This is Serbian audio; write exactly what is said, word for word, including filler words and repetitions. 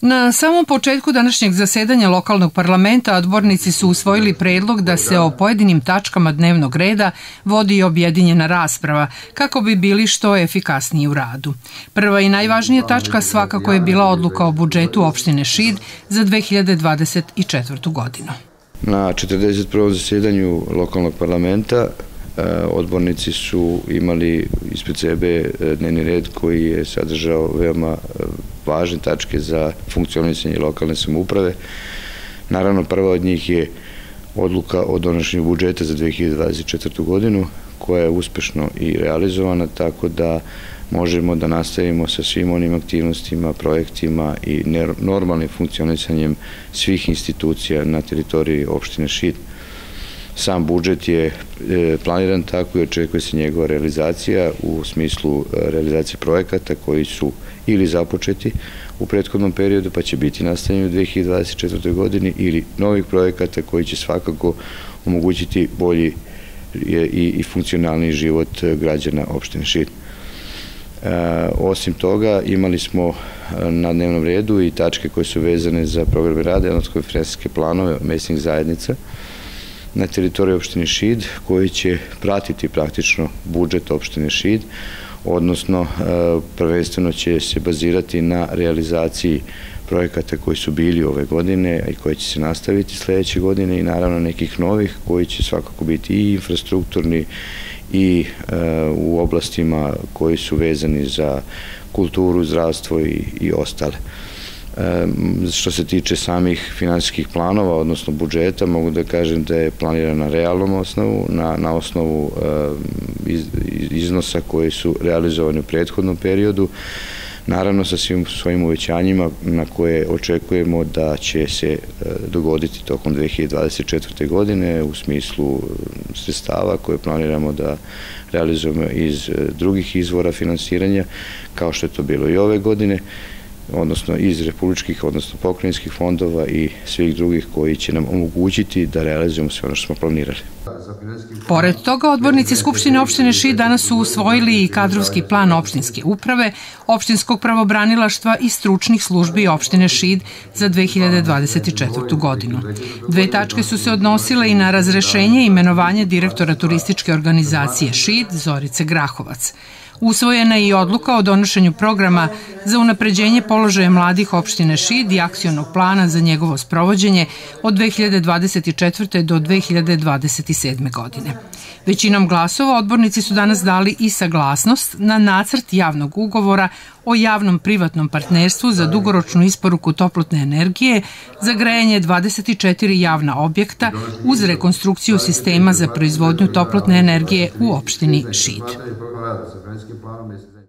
Na samom početku današnjeg zasedanja lokalnog parlamenta odbornici su usvojili predlog da se o pojedinim tačkama dnevnog reda vodi objedinjena rasprava kako bi bili što efikasniji u radu. Prva i najvažnija tačka svakako je bila odluka o budžetu opštine Šid za dve hiljade dvadeset četvrtu. godinu. Na četrdeset prvom zasedanju lokalnog parlamenta odbornici su imali ispred sebe dnevni red koji je sadržao veoma važne tačke za funkcionisanje lokalne samouprave. Naravno, prva od njih je odluka o donošenju budžeta za dve hiljade dvadeset četvrtu. godinu, koja je uspešno i realizovana, tako da možemo da nastavimo sa svim onim aktivnostima, projektima i normalnim funkcionisanjem svih institucija na teritoriji opštine Šid. Sam budžet je planiran tako i očekuje se njegova realizacija u smislu realizacije projekata koji su ili započeti u prethodnom periodu pa će biti nastavljeni u dve hiljade dvadeset četvrtoj. godini ili novih projekata koji će svakako omogućiti bolji i funkcionalniji život građana opštine Šid. Osim toga, imali smo na dnevnom redu i tačke koje su vezane za programe rada, odnosno finansijske planove mesnih zajednica na teritoriji opštine Šid, koji će pratiti praktično budžet opštine Šid, odnosno prvenstveno će se bazirati na realizaciji projekata koji su bili ove godine i koji će se nastaviti sledeće godine i naravno nekih novih koji će svakako biti i infrastrukturni i u oblastima koji su vezani za kulturu, zdravstvo i ostale. Što se tiče samih finansijskih planova, odnosno budžeta, mogu da kažem da je planiran na realnom osnovu, na osnovu iznosa koji su realizovani u prethodnom periodu, naravno sa svim svojim uvećanjima na koje očekujemo da će se dogoditi tokom dve hiljade dvadeset četvrte. godine u smislu sredstava koje planiramo da realizujemo iz drugih izvora finansiranja, kao što je to bilo i ove godine, odnosno iz republičkih, odnosno pokrajinskih fondova i svih drugih koji će nam omogućiti da realizujemo sve ono što smo planirali. Pored toga, odbornici Skupštine opštine Šid danas su usvojili i kadrovski plan opštinske uprave, opštinskog pravobranilaštva i stručnih službi opštine Šid za dve hiljade dvadeset četvrtu. godinu. Dve tačke su se odnosile i na razrešenje i imenovanje direktora turističke organizacije Šid, Zorice Grahovac. Usvojena je i odluka o donošenju programa za unapređenje položaja mladih opštine Šid i akcionog plana za njegovo sprovođenje od dve hiljade dvadeset četvrte. do dve hiljade dvadeset sedme. godine. Većinom glasova odbornici su danas dali i saglasnost na nacrt javnog ugovora o javnom privatnom partnerstvu za dugoročnu isporuku toplotne energije za grejanje dvadeset četiri javna objekta uz rekonstrukciju sistema za proizvodnju toplotne energije u opštini Šid.